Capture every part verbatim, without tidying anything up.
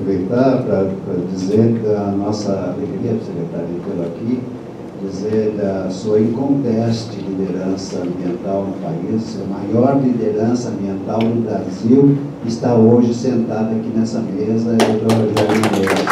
aproveitar para dizer da nossa alegria, secretário, de tê-lo aqui, dizer da sua inconteste liderança ambiental no país. A maior liderança ambiental do Brasil está hoje sentada aqui nessa mesa, é o doutor Rogério Menezes,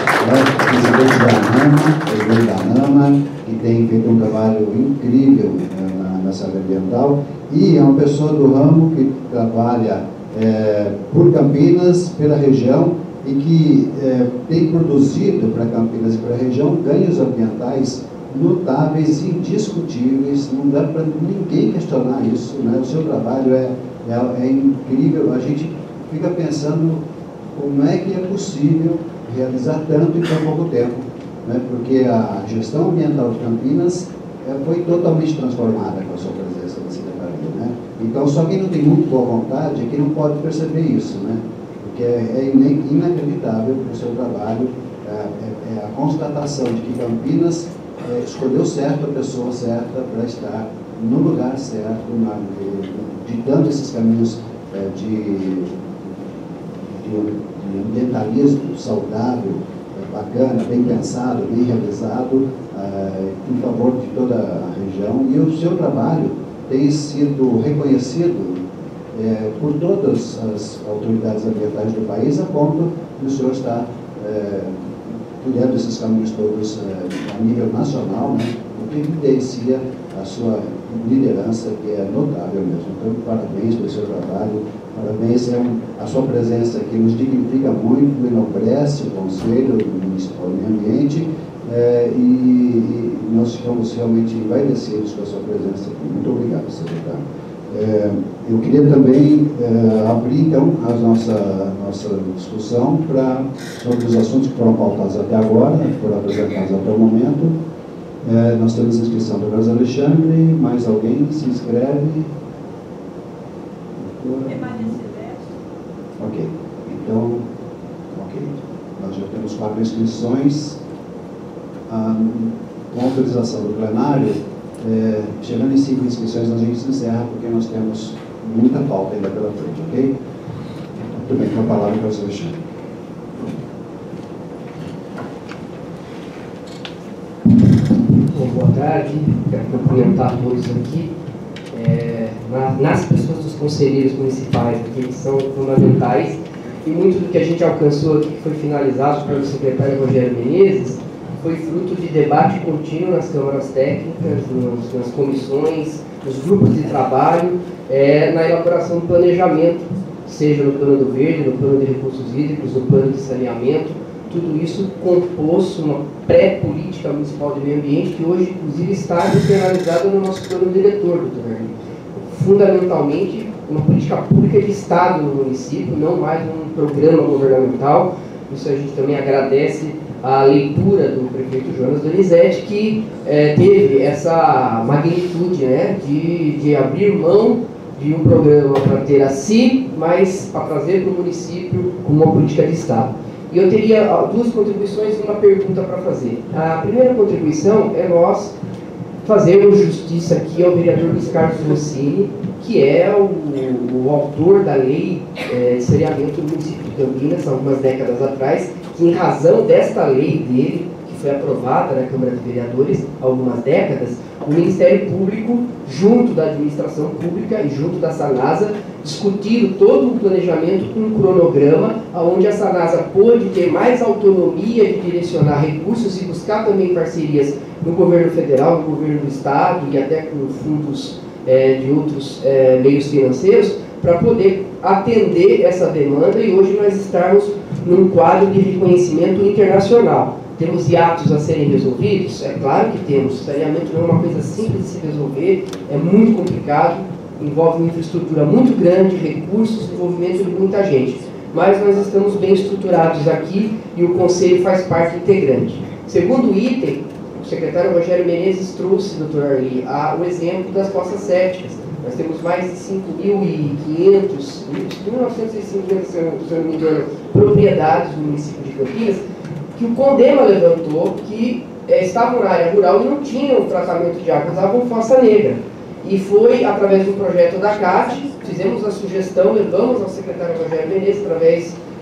é presidente da ANAMA, presidente da ANAMA, que tem feito um trabalho incrível, né, na, nessa área ambiental, e é uma pessoa do ramo que trabalha é, por Campinas, pela região, e que é, tem produzido para Campinas e para a região ganhos ambientais notáveis e indiscutíveis. Não dá para ninguém questionar isso, né? O seu trabalho é, é, é incrível. A gente fica pensando como é que é possível realizar tanto em tão pouco tempo, né? Porque a gestão ambiental de Campinas é, foi totalmente transformada com a sua presença na secretaria, né? Então, só quem não tem muito boa vontade é quem não pode perceber isso, né? Porque é, é inacreditável o seu trabalho, é, é, é a constatação de que Campinas É, escolheu certo a pessoa certa para estar no lugar certo, na, ditando esses caminhos é, de, de, de ambientalismo saudável, é, bacana, bem pensado, bem realizado, é, em favor de toda a região. E o seu trabalho tem sido reconhecido é, por todas as autoridades ambientais do país, a ponto de o senhor estar é, trilhando esses caminhos todos é, a nível nacional, né, o que evidencia a sua liderança, que é notável mesmo. Então, parabéns pelo seu trabalho, parabéns, é um, a sua presença aqui nos dignifica muito, enobrece o Conselho Municipal do Meio Ambiente, é, e, e nós ficamos realmente envaidecidos com a sua presença aqui. Muito obrigado, secretário. É, eu queria também é, abrir, então, a nossa, nossa discussão pra, sobre os assuntos que foram pautados até agora, que foram apresentados até o momento. É, nós temos a inscrição do Carlos Alexandre. Mais alguém se inscreve? Ok. Então, ok. Nós já temos quatro inscrições. Ah, com autorização do plenário, É, chegando em cinco inscrições, a gente se encerra, porque nós temos muita pauta ainda pela frente, ok? Muito bem, com a palavra para o senhor Alexandre. Bom, boa tarde, quero cumprimentar todos aqui. É, na, nas pessoas dos conselheiros municipais aqui, que são fundamentais, e muito do que a gente alcançou aqui, que foi finalizado pelo secretário Rogério Menezes, foi fruto de debate contínuo nas câmaras técnicas, nos, nas comissões, nos grupos de trabalho, é, na elaboração do planejamento, seja no plano do verde, no plano de recursos hídricos, no plano de saneamento. Tudo isso compôs uma pré-política municipal de meio ambiente, que hoje, inclusive, está internalizada no nosso plano diretor, doutor Arli. Fundamentalmente, uma política pública de Estado no município, não mais um programa governamental. Isso a gente também agradece a leitura do prefeito Jonas Donizete, que é, teve essa magnitude, né, de, de abrir mão de um programa para ter a si, mas para trazer para o município como uma política de Estado. E eu teria duas contribuições e uma pergunta para fazer. A primeira contribuição é nós fazermos justiça aqui ao vereador Luiz Carlos Rossini, que é o, o autor da lei é, de saneamento do município de Campinas, há algumas décadas atrás, que, em razão desta lei dele, que foi aprovada na Câmara de Vereadores há algumas décadas, o Ministério Público, junto da administração pública e junto da SANASA, discutiram todo o planejamento com um cronograma, onde a SANASA pôde ter mais autonomia de direcionar recursos e buscar também parcerias no governo federal, no governo do estado e até com fundos é, de outros é, meios financeiros, para poder atender essa demanda e hoje nós estarmos num quadro de reconhecimento internacional. Temos hiatos a serem resolvidos? É claro que temos. Saneamento não é uma coisa simples de se resolver, é muito complicado, envolve uma infraestrutura muito grande, recursos, envolvimento de muita gente. Mas nós estamos bem estruturados aqui e o Conselho faz parte integrante. Segundo item, o secretário Rogério Menezes trouxe, doutor Arli, a, o exemplo das fossas sépticas. Nós temos mais de cinco mil e quinhentas, mil novecentos e cinquenta, se eu não me engano, propriedades do município de Campinas, que o CONDEMA levantou que é, estavam na área rural e não tinham tratamento de água, usavam fossa negra. E foi através do projeto da C A T, fizemos a sugestão, levamos ao secretário Rogério Menezes, através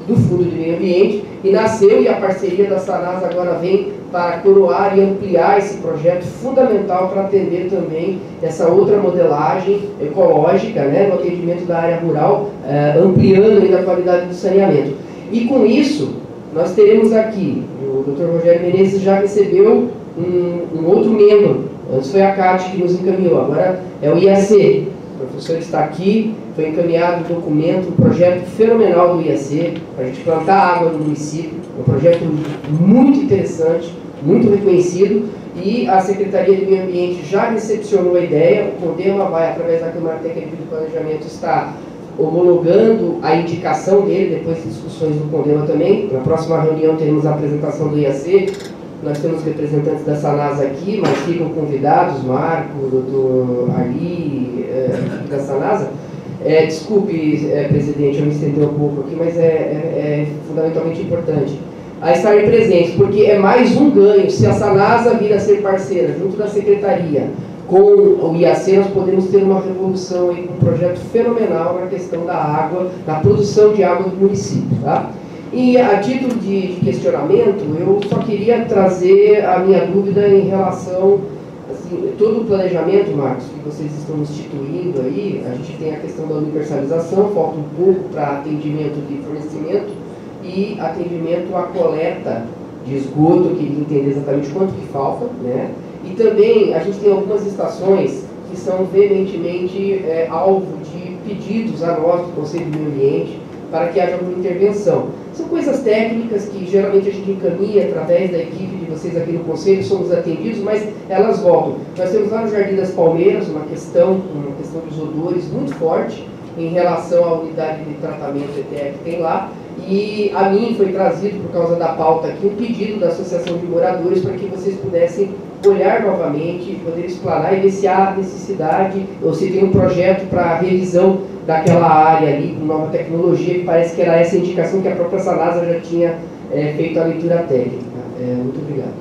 do Fundo de Meio Ambiente, e nasceu, e a parceria da Sanasa agora vem para coroar e ampliar esse projeto fundamental para atender também essa outra modelagem ecológica, né, no atendimento da área rural, eh, ampliando ainda a qualidade do saneamento. E com isso, nós teremos aqui, o doutor Rogério Menezes já recebeu um, um outro membro, antes foi a CAT que nos encaminhou, agora é o I A C. O professor está aqui, foi encaminhado um documento, um projeto fenomenal do I A C, para a gente plantar água no município, um projeto muito interessante, muito reconhecido, e a Secretaria de Meio Ambiente já recepcionou a ideia, o CONDEMA vai, através da Câmara Técnica de Planejamento, está homologando a indicação dele, depois de discussões do CONDEMA também. Na próxima reunião teremos a apresentação do I A C, nós temos representantes da Sanasa aqui, mas ficam convidados, Marco, o doutor Ali, é, da Sanasa. É, desculpe, é, presidente, eu me estendi um pouco aqui, mas é, é, é fundamentalmente importante a estarem presentes, porque é mais um ganho. Se a Sanasa vir a ser parceira, junto da Secretaria, com o I A C, nós podemos ter uma revolução, aí, um projeto fenomenal na questão da água, na produção de água do município. Tá? E a título de, de questionamento, eu só queria trazer a minha dúvida em relação, assim, todo o planejamento, Marcos, que vocês estão instituindo aí, a gente tem a questão da universalização, falta um pouco para atendimento de fornecimento e atendimento à coleta de esgoto, eu queria entender exatamente quanto que falta, né? E também a gente tem algumas estações que são veementemente é, alvo de pedidos a nós do Conselho de Meio Ambiente para que haja alguma intervenção. São coisas técnicas que geralmente a gente encaminha através da equipe de vocês aqui no Conselho, somos atendidos, mas elas voltam. Nós temos lá no Jardim das Palmeiras uma questão, uma questão dos odores muito forte em relação à unidade de tratamento E T E que tem lá. E a mim foi trazido, por causa da pauta aqui, um pedido da Associação de Moradores para que vocês pudessem olhar novamente, poder explanar e ver se há necessidade, ou se tem um projeto para revisão daquela área ali, com nova tecnologia, que parece que era essa indicação que a própria Sanasa já tinha é, feito a leitura técnica. É, muito obrigado.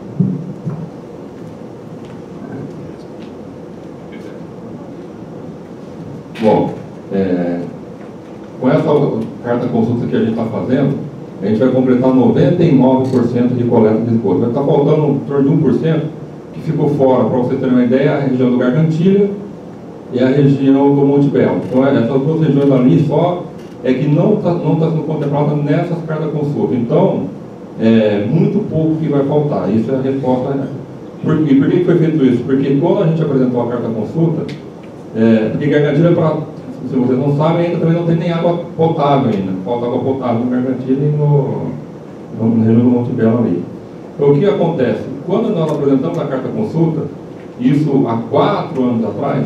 Bom, é, com essa carta consulta que a gente está fazendo, a gente vai completar noventa e nove por cento de coleta de esgoto. Vai estar faltando em torno de um por cento que ficou fora, para você ter uma ideia, a região do Gargantilha e a região do Monte Belo. Então, essas duas regiões ali só é que não está não tá sendo contemplada nessas cartas consulta. Então, é muito pouco que vai faltar. Isso é a resposta. Por, e por que foi feito isso? Porque quando a gente apresentou a carta consulta, é, porque Gargantilha, pra, se vocês não sabem, ainda também não tem nem água potável ainda. Falta água potável no Gargantilha e no, no, na região do Monte Belo ali. Então, o que acontece? Quando nós apresentamos a carta consulta, isso há quatro anos atrás,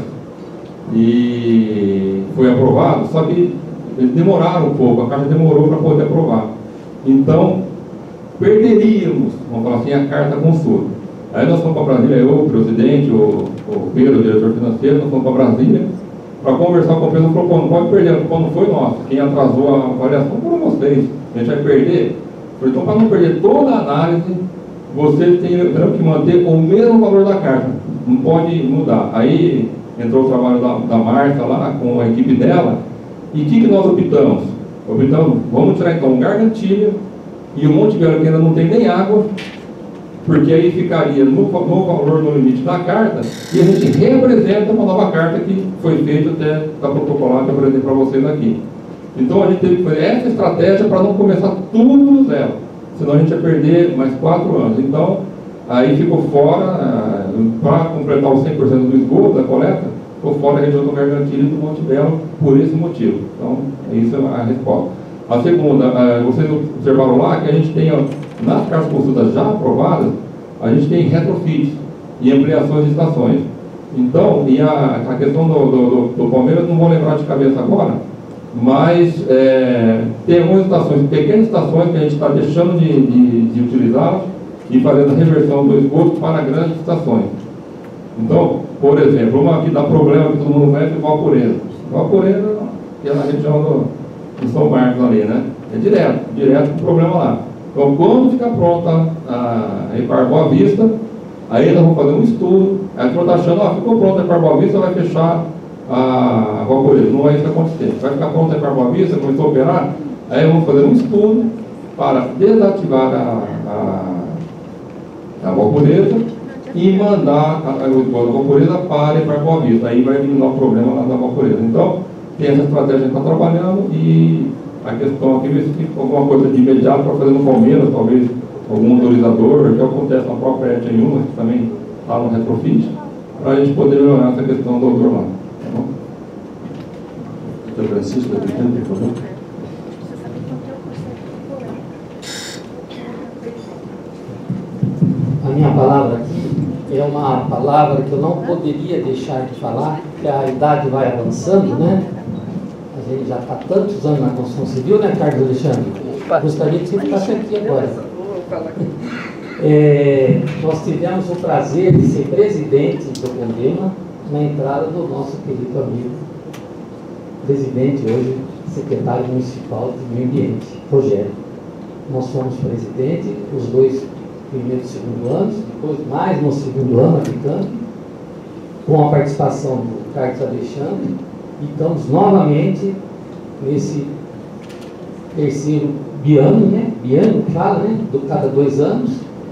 e foi aprovado, só que eles demoraram um pouco, a carta demorou para poder aprovar. Então, perderíamos, vamos falar assim, a carta consulta. Aí nós fomos para Brasília, eu, o presidente, o, o Pedro, o diretor financeiro, nós fomos para Brasília para conversar com o Pedro, falou, pô, não pode perder, o não foi nosso, quem atrasou a avaliação foram vocês, a gente vai perder. Então, para não perder toda a análise, vocês terão que manter o mesmo valor da carta, não pode mudar. Aí entrou o trabalho da, da Marta lá, com a equipe dela, e o que, que nós optamos? Optamos, vamos tirar então o Gargantilha e o Monte Belo, que ainda não tem nem água, porque aí ficaria no, no valor, no limite da carta, e a gente representa uma nova carta que foi feita até, está protocolada, que eu apresentei para vocês aqui. Então a gente teve que fazer essa estratégia para não começar tudo do zero, senão a gente ia perder mais quatro anos. Então, aí ficou fora, para completar os cem por cento do esgoto, da coleta, ficou fora a região do Gargantilha e do Monte Belo por esse motivo. Então, isso é a resposta. A segunda, vocês observaram lá que a gente tem, nas cartas consultas já aprovadas, a gente tem retrofits e ampliações de estações. Então, e a, a questão do, do, do Palmeiras, não vou lembrar de cabeça agora, mas é, tem algumas estações, pequenas estações que a gente está deixando de, de, de utilizá-las e fazendo a reversão do esgoto para grandes estações. Então, por exemplo, uma que dá problema que todo mundo mete é Valporeza. Valporeza é na região do, do São Marcos ali, né? É direto, direto com o problema lá. Então, quando ficar pronta a Repar Boa Vista, aí nós vamos fazer um estudo, aí a gente está achando, ó, ficou pronta a Repar Boa Vista, vai fechar a Valporeza. Não é isso que acontecer. Vai ficar pronta a Repar Boa Vista, começou a operar, Aí vamos fazer um estudo para desativar a, a, a vaporeza e mandar a, a, a vaporeza para ir para a Boa Vista. Aí vai eliminar o problema lá da vaporeza. Então, tem essa estratégia que a gente está trabalhando e a questão aqui, ver se fica alguma coisa de imediato para fazer no Palmeiras, talvez algum motorizador, que acontece na própria E T N um, que também está no retrofit, para a gente poder melhorar essa questão do outro lado. Tá bom? doutor Francisco, por favor. A minha palavra aqui é uma palavra que eu não poderia deixar de falar, porque a idade vai avançando, né? A gente já está tantos anos na construção civil, né, Carlos Alexandre? Gostaria que você ficasse aqui agora. É, nós tivemos o prazer de ser presidente do Condema na entrada do nosso querido amigo, presidente hoje, secretário municipal de Meio Ambiente, Rogério. Nós fomos presidente os dois primeiros e segundo anos, depois mais no segundo ano aplicando, com a participação do Carlos Alexandre, e estamos novamente nesse terceiro biano, né? Biano que fala, né? Do cada dois anos,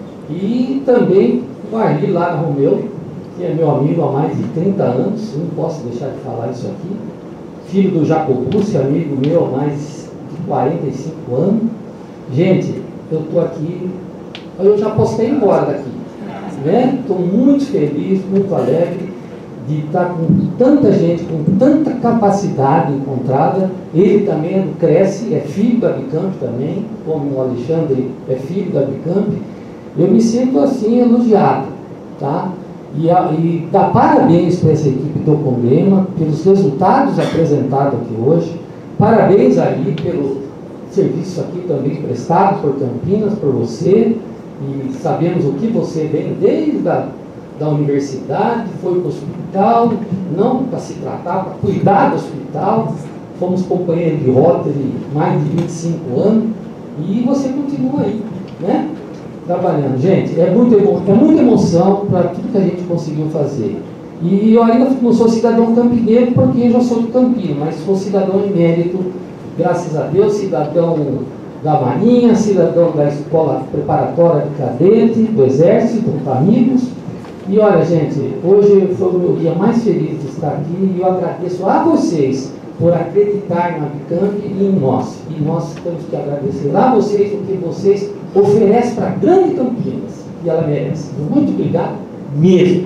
e também o Arli lá na Romeu, que é meu amigo há mais de trinta anos, não posso deixar de falar isso aqui, filho do Jacobucci, amigo meu há mais de quarenta e cinco anos. Gente, eu estou aqui, eu já posso ter ido embora daqui, né? Estou muito feliz, muito alegre de estar com tanta gente, com tanta capacidade encontrada. Ele também é do Cresce, é filho da Bicamp também, como o Alexandre é filho da Bicamp. Eu me sinto assim elogiado, tá? E, a, e dar parabéns para essa equipe do Condema pelos resultados apresentados aqui hoje. Parabéns aí pelo serviço aqui também prestado por Campinas, por você. E sabemos o que você vem desde a da universidade, foi para o hospital, não para se tratar, para cuidar do hospital. Fomos companheiros de rota de mais de vinte e cinco anos e você continua aí, né? Trabalhando. Gente, é, muito emo é muita emoção para tudo que a gente conseguiu fazer. E eu ainda não sou cidadão campineiro porque eu já sou do Campino, mas sou cidadão emérito, graças a Deus, cidadão da Marinha, cidadão da Escola Preparatória de Cadete, do Exército, amigos. E olha, gente, hoje foi o meu dia mais feliz de estar aqui e eu agradeço a vocês por acreditar na Bicamp e em nós. E nós temos que agradecer a vocês o que vocês oferecem para a grande Campinas, e ela merece. Muito obrigado mesmo.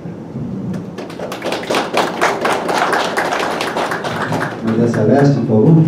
Maria Celeste, por favor.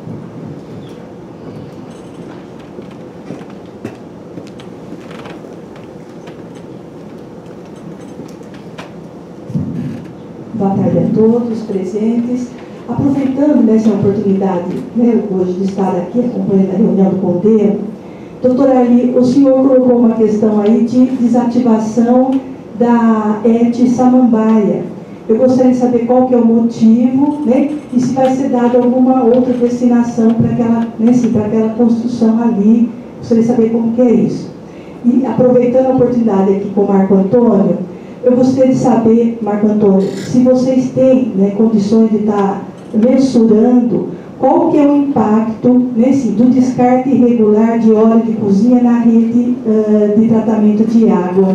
Boa tarde a todos presentes. Aproveitando nessa oportunidade, né, hoje de estar aqui acompanhando a reunião do Condema, doutor Arli, o senhor colocou uma questão aí de desativação da E T Samambaia. Eu gostaria de saber qual que é o motivo, né, e se vai ser dada alguma outra destinação para aquela, né, assim, para aquela construção ali. Gostaria de saber como que é isso. E aproveitando a oportunidade aqui com o Marco Antônio, eu gostaria de saber, Marco Antônio, se vocês têm, né, condições de estar mensurando qual que é o impacto, né, assim, do descarte irregular de óleo de cozinha na rede uh, de tratamento de água.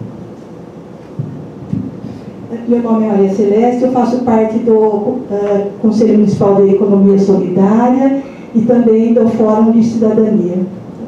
Meu nome é Maria Celeste, eu faço parte do uh, Conselho Municipal de Economia Solidária e também do Fórum de Cidadania.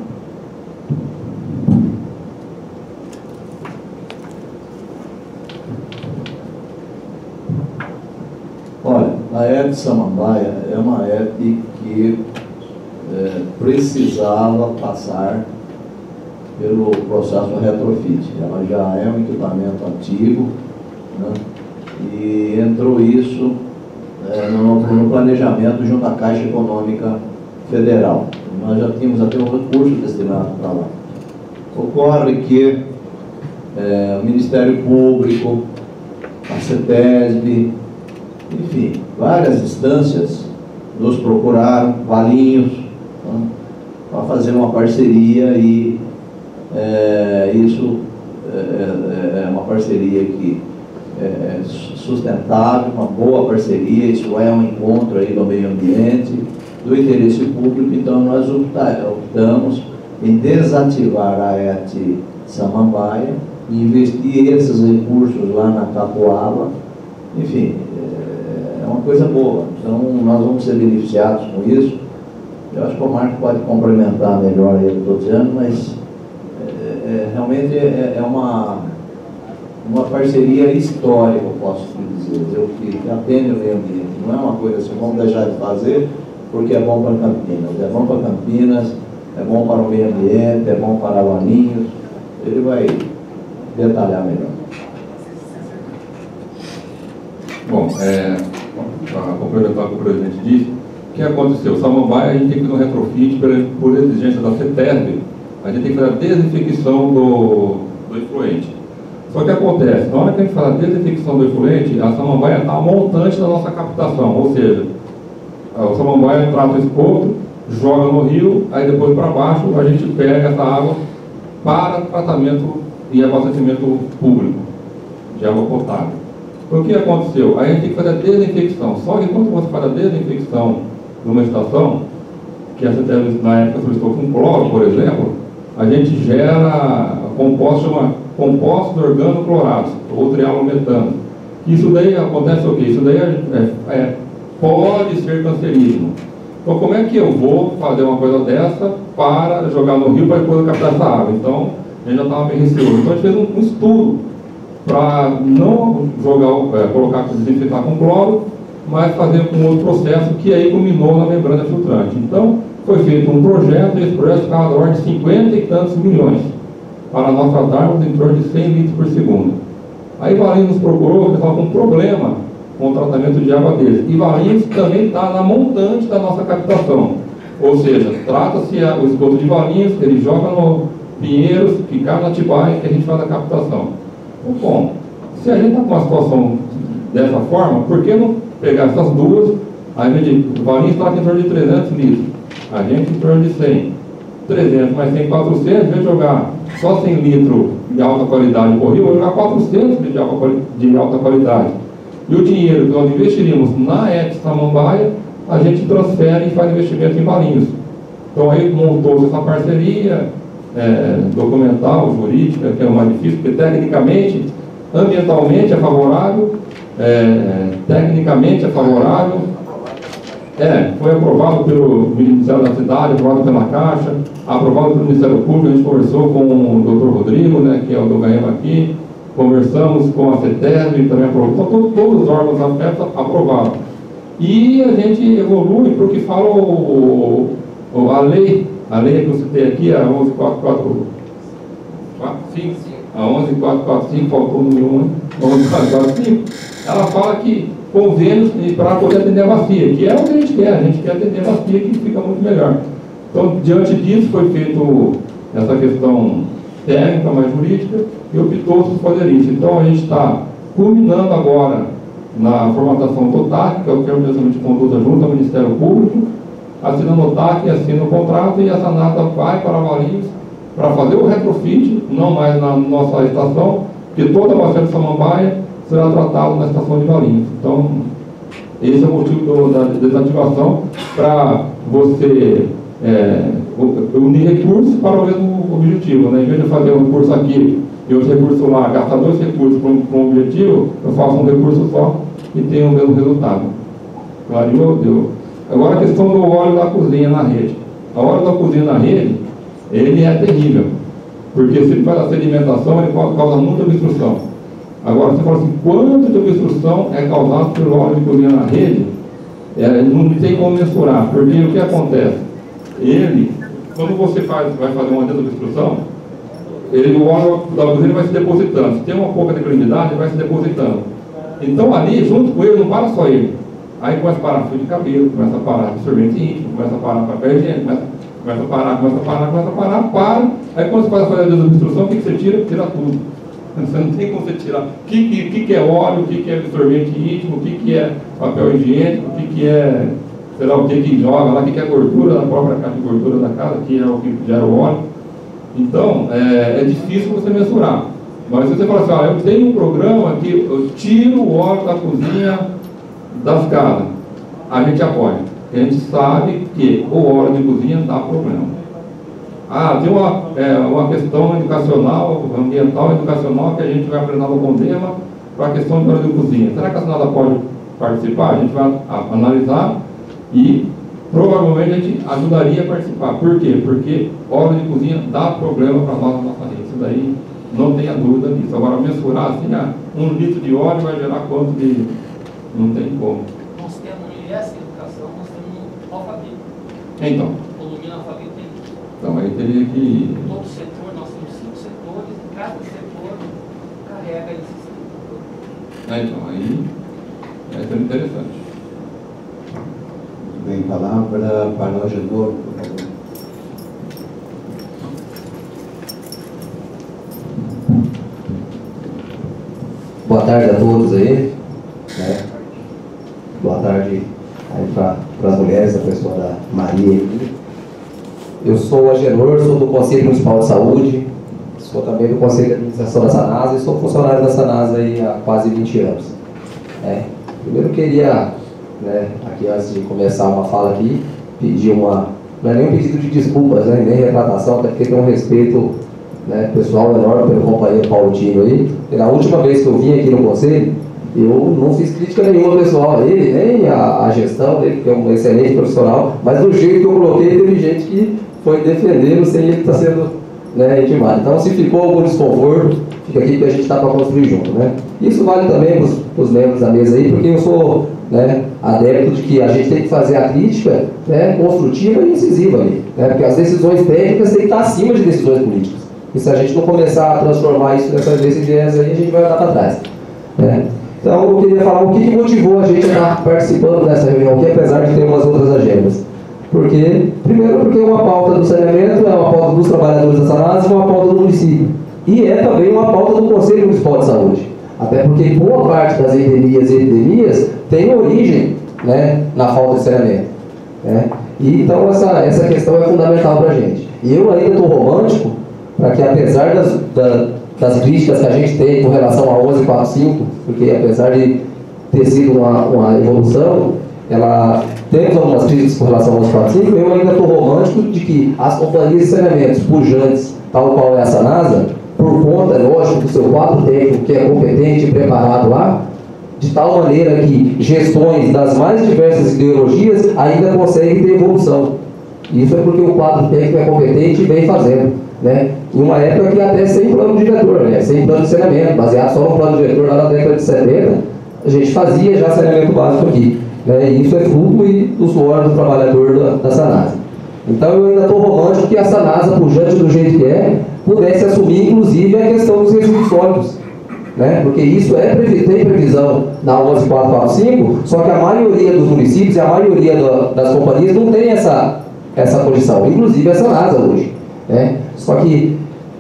Olha, a E T Samambaia é uma E T que é, precisava passar pelo processo retrofit. Ela já é um equipamento antigo, né? E entrou isso é, no, no planejamento junto à Caixa Econômica Federal. Nós já tínhamos até um recurso destinado para lá. Ocorre que é, o Ministério Público, a CETESB, enfim, várias instâncias nos procuraram, Valinhos, né, para fazer uma parceria e é, isso é, é uma parceria que é sustentável, uma boa parceria, isso é um encontro aí do meio ambiente, do interesse público, então nós optamos em desativar a E T Samambaia e investir esses recursos lá na Capoava. Enfim, é uma coisa boa, então nós vamos ser beneficiados com isso. Eu acho que o Marco pode complementar melhor aí o que eu estou dizendo, mas é, é, realmente é, é uma, uma parceria histórica, eu posso dizer, eu, que atende o meio ambiente. Não é uma coisa assim, vamos deixar de fazer porque é bom para Campinas. É bom para Campinas, é bom para o meio ambiente, é bom para Valinhos. Ele vai detalhar melhor. Bom, é, para complementar o que o presidente disse, o que aconteceu? Samambaia, a gente tem que ir no retrofit, por, por exigência da CETESB, a gente tem que fazer a desinfecção do, do efluente. Só que acontece, na hora que a gente faz a desinfecção do efluente, a Samambaia está montante da nossa captação, ou seja, o Samambaia trata o esgoto, joga no rio, aí depois para baixo a gente pega essa água para tratamento e abastecimento público de água potável. Então, o que aconteceu? Aí a gente tem que fazer a desinfecção. Só que quando você faz a desinfecção numa estação, que a CETESB na época solicitou com cloro, por exemplo, a gente gera compostos, chama compostos organoclorados, ou trialometano. Isso daí acontece o quê? Isso daí é, é, é, pode ser cancerígeno. Então, como é que eu vou fazer uma coisa dessa para jogar no rio para depois captar essa água? Então, a gente já estava bem receoso. Então, a gente fez um, um estudo para não jogar, é, colocar, desinfetar com cloro, mas fazer com outro processo que aí culminou na membrana filtrante. Então, foi feito um projeto, e esse projeto ficava da ordem de cinquenta e tantos milhões, para nós tratarmos em torno de cem litros por segundo. Aí Valinhos nos procurou, porque estava com um problema com o tratamento de água deles. E Valinhos também está na montante da nossa captação. Ou seja, trata-se o esgoto de Valinhos, ele joga no Pinheiros, que cai na Atibaia, que a gente faz a captação. Então, bom, se a gente está com uma situação dessa forma, por que não pegar essas duas, aí o Valinhos está em torno de trezentos litros, a gente em torno de cem. trezentos mais cem, quatrocentos, em vez de jogar só cem litros de alta qualidade por rio, vou jogar quatrocentos litros de alta, de alta qualidade. E o dinheiro que nós investiríamos na E T Samambaia, a gente transfere e faz investimento em Valinhos. Então aí montou-se essa parceria é, documental, jurídica, que é o mais difícil, porque tecnicamente, ambientalmente é favorável, é, tecnicamente é favorável. É, foi aprovado pelo Ministério da Cidade, aprovado pela Caixa, aprovado pelo Ministério Público. A gente conversou com o doutor Rodrigo, né, que é o do Gaema aqui, conversamos com a CETESB, também aprovou. Então, todos, todos os órgãos afetos aprovaram. E a gente evolui para o que fala o, o, a lei, a lei que eu citei aqui, a onze mil quatrocentos e quarenta e cinco, a onze mil quatrocentos e quarenta e cinco, faltou no um, né? onze mil quatrocentos e quarenta e cinco, ela fala que convênios para poder atender a bacia, que é o que a gente quer, a gente quer atender a bacia, que fica muito melhor. Então, diante disso, foi feito essa questão técnica, mais jurídica, e optou-se por fazer isso. Então, a gente está culminando agora na formatação do T A C, que é o termo de ajustamento de conduta junto ao Ministério Público, assinando o T A C, assina o contrato, e a Sanata vai para Valinhos para fazer o retrofit, não mais na nossa estação, porque toda a bacia de Samambaia será tratado na estação de Valinhos. Então, esse é o motivo do, da desativação, para você é, unir recursos para o mesmo objetivo, né? Em vez de fazer um recurso aqui e outro recurso lá, gastar dois recursos para um, para um objetivo, eu faço um recurso só e tenho o mesmo resultado. Clareou? Deu. Agora a questão do óleo da cozinha na rede. A óleo da cozinha na rede, ele é terrível, porque se ele faz a sedimentação, ele pode causar muita obstrução. Agora, você fala assim, quanto de obstrução é causado pelo óleo de cozinha na rede, é, não tem como mensurar, porque o que acontece? Ele, quando você faz, vai fazer uma desobstrução, ele, o óleo da cozinha vai se depositando. Se tem uma pouca declinidade, vai se depositando. Então, ali, junto com ele, não para só ele. Aí começa a parar fio de cabelo, começa a parar absorvente íntimo, começa a parar papel higiênico, começa, começa a parar, começa a parar, começa a parar, para. Aí quando você faz a desobstrução, o que você tira? Tira tudo. Você não tem como você tirar. O que, que, que é óleo, o que, que é absorvente íntimo, o que, que é papel higiênico, o que, que é, sei lá, o que, que joga lá, o que, que é gordura da própria caixa de gordura da casa, que é o que gera o óleo. Então, é, é difícil você mensurar. Mas se você fala assim, ah, eu tenho um programa que eu tiro o óleo da cozinha das casas, a gente apoia. a gente sabe que o óleo de cozinha dá problema. Ah, tem uma, é, uma questão educacional, ambiental, educacional, que a gente vai aprender no Condema para a questão de óleo de cozinha. Será que a Sanasa pode participar? A gente vai a, analisar e provavelmente a gente ajudaria a participar. Por quê? Porque óleo de cozinha dá problema para nós na nossa rede. Isso daí não tenha dúvida disso. Agora, mensurar assim, ah, um litro de óleo vai gerar quanto de... Não tem como. Nós temos, e essa educação, nós temos um alfabeto. Então. Volume alfabeto tem isso. Então, aí teria que... Todo setor, nós temos cinco setores, e cada setor carrega esse setor. É, então, aí vai ser interessante. Muito bem, palavra para o Agenor, por favor. Boa tarde a todos aí. Né? Boa tarde aí para as mulheres, a pessoa da Maria aqui. Eu sou o Agenor, sou do Conselho Municipal de Saúde, sou também do Conselho de Administração da Sanasa e sou funcionário da Sanasa aí há quase vinte anos. É, primeiro eu queria, né, aqui antes de começar uma fala aqui, pedir uma, não é nem um pedido de desculpas, né, nem retratação, até porque tem um respeito, né, pessoal enorme pelo companheiro Paulino aí. Na última vez que eu vim aqui no Conselho, eu não fiz crítica nenhuma pessoal a ele, nem a, a gestão dele, que é um excelente profissional, mas do jeito que eu coloquei, teve gente que foi defendendo sem ele estar sendo, né, intimado. Então, se ficou algum desconforto, fica aqui que a gente está para construir junto, né? Isso vale também para os membros da mesa aí, porque eu sou, né, adepto de que a gente tem que fazer a crítica, né, construtiva e incisiva ali, né? Porque as decisões técnicas têm que estar acima de decisões políticas. E se a gente não começar a transformar isso nessas decisões aí, a gente vai andar para trás, né? Então, eu queria falar o que, que motivou a gente a estar participando dessa reunião aqui, apesar de ter umas outras agendas. Porque, primeiro, porque uma pauta do saneamento é uma pauta dos trabalhadores da Sanasa e uma pauta do município. E é também uma pauta do Conselho Municipal de Saúde. Até porque boa parte das endemias e epidemias tem origem, né, na falta de saneamento, né? E, então, essa, essa questão é fundamental para a gente. E eu ainda estou romântico para que, apesar das, da, das críticas que a gente tem com relação a onze quarenta e cinco, porque apesar de ter sido uma, uma evolução, ela, temos algumas críticas com relação ao onze quarenta e cinco, eu ainda estou romântico de que as companhias de saneamentos pujantes, tal qual é a Sanasa, por conta, lógico, do seu quadro técnico, que é competente e preparado lá, de tal maneira que gestões das mais diversas ideologias ainda conseguem ter evolução. Isso é porque o quadro técnico é competente e vem fazendo, né? Em uma época que até sem plano diretor, né? Sem plano de saneamento, baseado só no plano diretor lá na década de setenta, a gente fazia já saneamento básico aqui, né? E isso é fruto do suor do trabalhador da, da Sanasa. Então eu ainda estou romântico que a Sanasa, pujante do jeito que é, pudesse assumir inclusive a questão dos resíduos sólidos, né? Porque isso é, tem previsão na onze quatrocentos e quarenta e cinco, só que a maioria dos municípios e a maioria da, das companhias não tem essa, essa condição, inclusive a Sanasa hoje, né? Só que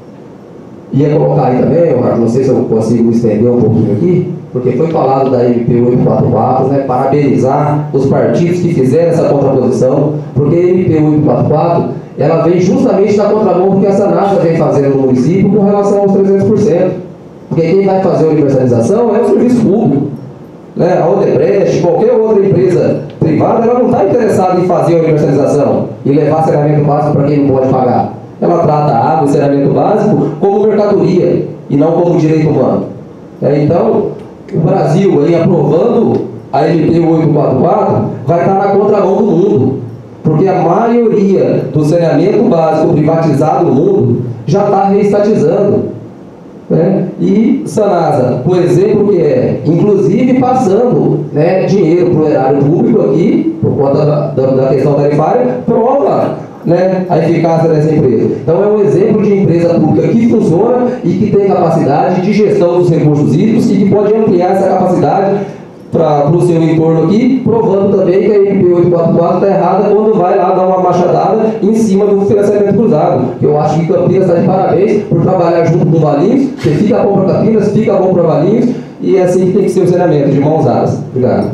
ia colocar aí também, eu não sei se eu consigo estender um pouquinho aqui, porque foi falado da M P oitocentos e quarenta e quatro, né, parabenizar os partidos que fizeram essa contraposição, porque a M P oitocentos e quarenta e quatro ela vem justamente na contramão do que a Sanasa vem fazendo no município com relação aos trezentos por cento. Porque quem vai fazer a universalização é o serviço público, né? A Odebrecht, qualquer outra empresa privada, ela não está interessada em fazer a universalização e levar saneamento básico para quem não pode pagar. Ela trata a água e saneamento básico como mercadoria e não como direito humano. É, então, o Brasil aí aprovando a M P oitocentos e quarenta e quatro vai estar na contramão do mundo, porque a maioria do saneamento básico privatizado no mundo já está reestatizando, né? E Sanasa, por exemplo que é, inclusive passando, né, dinheiro para o erário público aqui, por conta da, da, da questão tarifária, prova, né, a eficácia dessa empresa. Então é um exemplo de empresa pública que funciona e que tem capacidade de gestão dos recursos hídricos e que pode ampliar essa capacidade para o seu entorno aqui, provando também que a M P oitocentos e quarenta e quatro está errada quando vai lá dar uma machadada em cima do financiamento cruzado. Eu acho que Campinas está de parabéns por trabalhar junto com Valinhos, porque fica bom para Campinas, fica bom para Valinhos, e é assim que tem que ser o saneamento, de mãos dadas. Obrigado.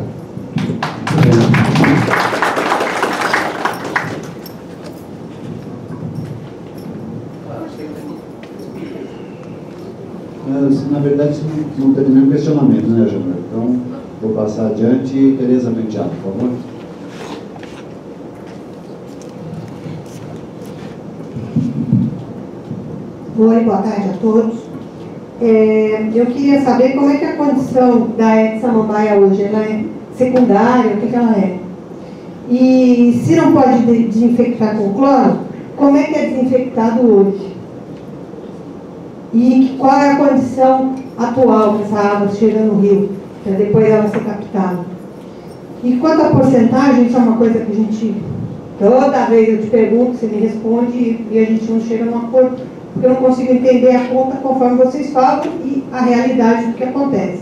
Na verdade, isso não, não teve nenhum questionamento, né, Júnior? Então, vou passar adiante. Tereza Penteado, por favor. Oi, boa tarde a todos. É, eu queria saber como é que é a condição da E T Samambaia hoje. Ela é secundária? O que, que ela é? E se não pode desinfectar com cloro, como é que é desinfectado hoje? E qual é a condição atual dessa água chega no rio, para depois ela ser captada? E quanto à porcentagem, isso é uma coisa que a gente, toda vez eu te pergunto, você me responde e a gente não chega num acordo, porque eu não consigo entender a conta conforme vocês falam e a realidade do que acontece.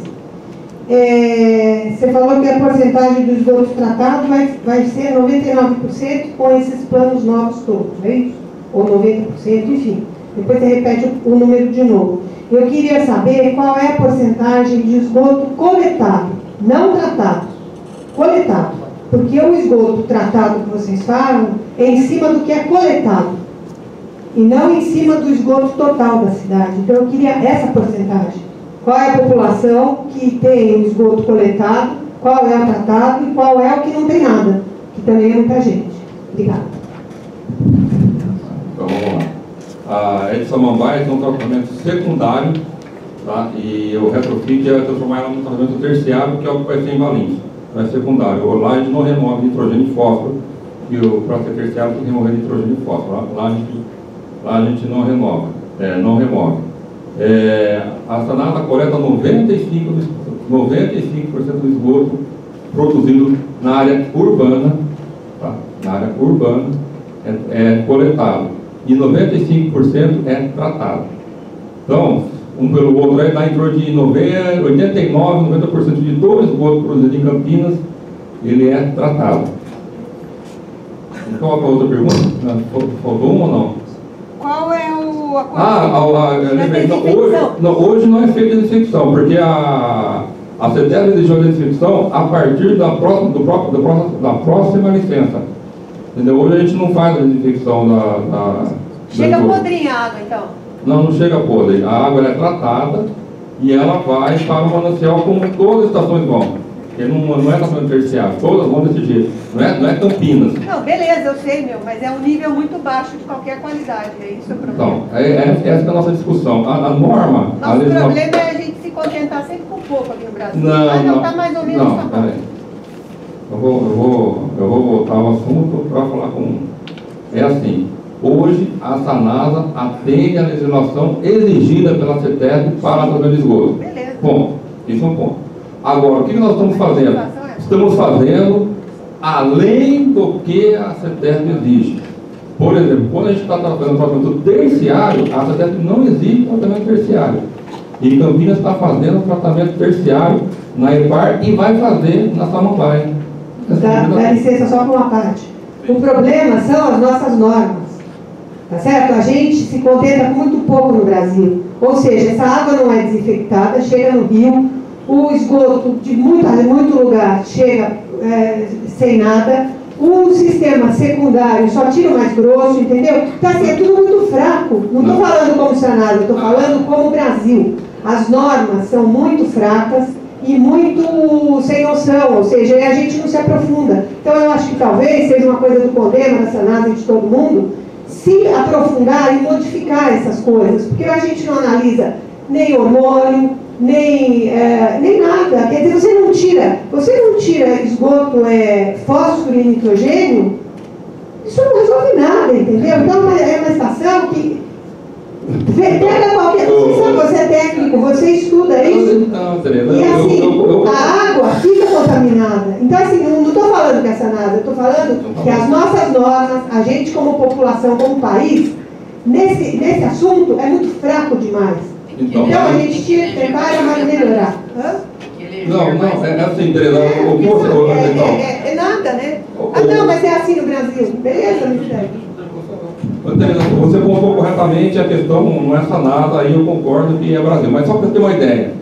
É, você falou que a porcentagem do esgoto tratado vai, vai ser noventa e nove por cento com esses planos novos todos, não é isso? Ou noventa por cento, enfim. Depois você repete o, o número de novo. Eu queria saber qual é a porcentagem de esgoto coletado, não tratado, coletado. Porque o esgoto tratado que vocês falam é em cima do que é coletado e não em cima do esgoto total da cidade. Então eu queria essa porcentagem. Qual é a população que tem o esgoto coletado, qual é o tratado e qual é o que não tem nada, que também é muita gente. Obrigada. Então vamos lá. A E T Samambaia tem um tratamento secundário, tá? E o retrofit é transformar ela num tratamento terciário, que é o que vai ser em Valinhos. Não é secundário. Lá a gente não remove nitrogênio e fósforo, e para ser terciário tem que remover nitrogênio e fósforo. Lá, lá, a, gente, lá a gente não renova, é, não remove. É, a Sanasa coleta noventa e cinco por cento do esgoto produzido na área urbana, tá? Na área urbana é, é coletado e noventa e cinco por cento é tratado. Então, um pelo outro aí dá em torno de noventa, oitenta e nove, noventa por cento de todo o esgoto produzido em Campinas, ele é tratado. Então, qual a outra pergunta? Faltou uma ou não? Qual é o acordo? Ah, a, a, a, então, hoje, não, hoje não é feita a desinfecção, porque a, a CETESB exigiu a desinfecção a partir da próxima, do próprio, da, próxima, da próxima licença. Entendeu? Hoje a gente não faz a desinfecção da... da chega da podrinha a água, então? Não, não chega podre. A água é tratada e ela vai para o manancial como todas as estações vão. Porque não, não é estação terciária, todas vão desse jeito. Não é, não é Campinas. Não, beleza, eu sei, meu, mas é um nível muito baixo de qualquer qualidade, é isso o problema. Então, é, é, essa é a nossa discussão. A, a norma... Nosso a legislação... problema é a gente se contentar sempre com pouco aqui no Brasil. Não, mas não, não, tá mais ou menos não, tá bom. peraí. Eu vou, eu, vou, eu vou voltar ao assunto para falar com... É assim, hoje a Sanasa atende a legislação exigida pela CETESB para tratamento de esgoto. Beleza. Ponto. Isso é um ponto. Agora, o que nós estamos fazendo? Estamos fazendo além do que a CETESB exige. Por exemplo, quando a gente está fazendo tratamento terciário, a CETESB não exige tratamento terciário. E Campinas está fazendo tratamento terciário na EPAR e vai fazer na Samambaia. Dá, dá licença só para uma parte. O problema são as nossas normas. Tá certo? A gente se contenta com muito pouco no Brasil. Ou seja, essa água não é desinfectada, chega no rio, o esgoto de muito, de muito lugar chega é, sem nada, o sistema secundário só tira o mais grosso, entendeu? Então, assim, é tudo muito fraco. Não estou falando como Sanasa, estou falando como o Brasil. As normas são muito fracas e muito sem noção, ou seja, a gente não se aprofunda. Então, eu acho que talvez seja uma coisa do Condema, da Sanasa e de todo mundo, se aprofundar e modificar essas coisas, porque a gente não analisa nem hormônio, nem, é, nem nada. Quer dizer, você não tira, você não tira esgoto, é, fósforo e nitrogênio, isso não resolve nada, entendeu? Então é uma estação que pega qualquer. Você sabe, você é técnico, você estuda isso. E assim, a água fica contaminada. Então, assim, não estou falando que essa nada, eu estou falando que as nossas normas, a gente como população, como país, nesse, nesse assunto é muito fraco demais. Então, então a gente tinha que tentar mais melhorar. Hã? Não, não, é assim, Tereza, o que você... É, é, é, é nada, né? Ah, não, mas é assim no Brasil. Beleza, me segue. Tereza, você pontuou corretamente a questão, não é Sanasa, aí eu concordo que é Brasil. Mas só para ter uma ideia,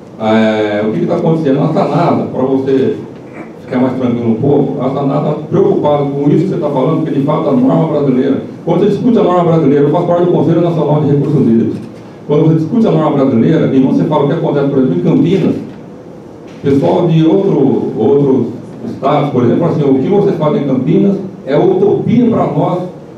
é, o que está acontecendo? A Sanasa, para você ficar mais tranquilo um pouco, a Sanasa está preocupada com isso que você está falando, porque de fato a norma brasileira, quando você discute a norma brasileira, eu faço parte do Conselho Nacional de Recursos Hídricos. Quando você discute a norma brasileira e você fala o que acontece, por exemplo, em Campinas, pessoal de outro, outros estados, por exemplo, assim, o que vocês fazem em Campinas é utopia para nós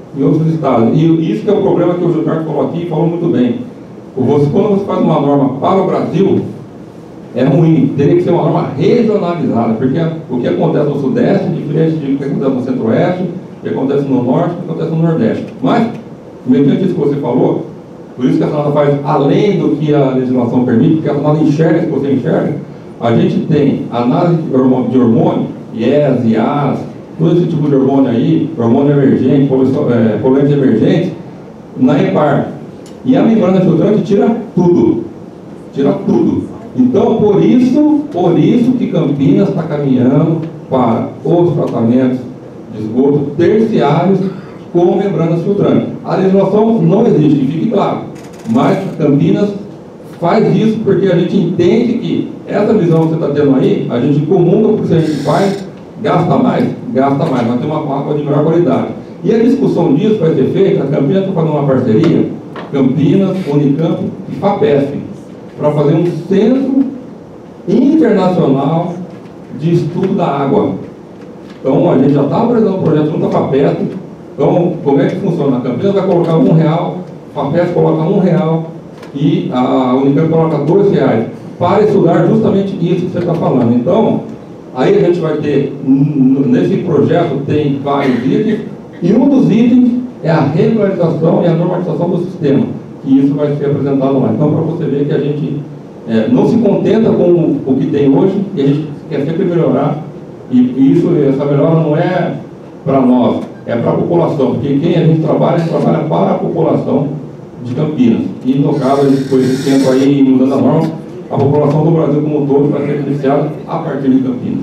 em outros estados. E isso que é o problema que o Gilberto falou aqui e falou muito bem. Você, quando você faz uma norma para o Brasil, é ruim, teria que ser uma norma regionalizada, porque o que acontece no Sudeste é diferente do que acontece no Centro-Oeste, o que acontece no Norte, o que acontece no Nordeste. Mas, mediante isso que você falou, por isso que a Sanasa faz além do que a legislação permite, porque a Sanasa enxerga o que você enxerga, a gente tem análise de hormônio, de hormônio I E S, I A S, todo esse tipo de hormônio aí, hormônio emergente, poluentes emergentes, na EPAR. E a membrana filtrante tira tudo, tira tudo. Então, por isso, por isso que Campinas está caminhando para os tratamentos de esgoto terciários com membranas filtrantes. A legislação não existe, que fique claro, mas Campinas faz isso porque a gente entende que essa visão que você está tendo aí, a gente comunga porque se a gente faz, gasta mais, gasta mais, mas tem uma água de melhor qualidade. E a discussão disso vai ser feita, a Campinas está fazendo uma parceria, Campinas, Unicamp e FAPESP, para fazer um centro internacional de estudo da água. Então, a gente já está apresentando um projeto junto à FAPESP. Então, como é que funciona? A Campinas vai colocar um real, a FAPESP coloca um real e a Unicamp coloca dois reais para estudar justamente isso que você está falando. Então, aí a gente vai ter, nesse projeto tem vários itens, e um dos itens é a regularização e a normalização do sistema, que isso vai ser apresentado lá. Então, para você ver que a gente é, não se contenta com o que tem hoje, e a gente quer sempre melhorar, e isso, essa melhora não é para nós, é para a população, porque quem a gente trabalha, a gente trabalha para a população de Campinas. E no caso, depois desse tempo aí, mudando a norma, a população do Brasil como um todo vai ser beneficiada a partir de Campinas.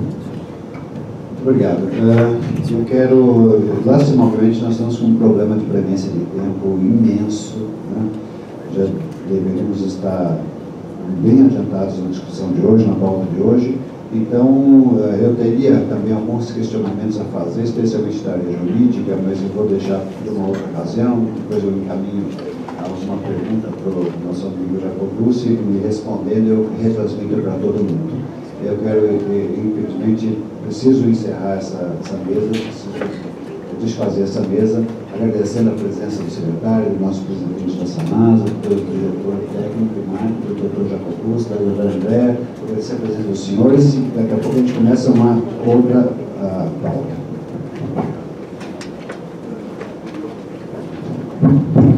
Obrigado. Uh, eu quero, lastimosamente, nós estamos com um problema de premência de tempo imenso, né? Já deveríamos estar bem adiantados na discussão de hoje, na pauta de hoje. Então, uh, eu teria também alguns questionamentos a fazer, especialmente da área jurídica, mas eu vou deixar para uma outra ocasião. Depois eu encaminho uma pergunta para o nosso amigo Jacob Russi, me respondendo, eu retransmito para todo mundo. Eu quero, infelizmente, preciso encerrar essa, essa mesa, preciso desfazer essa mesa, agradecendo a presença do secretário, do nosso presidente da Sanasa, do diretor técnico primário, do doutor Jacob Russi, da doutora André, agradecer a presença dos senhores e daqui a pouco a gente começa uma outra uh, pauta.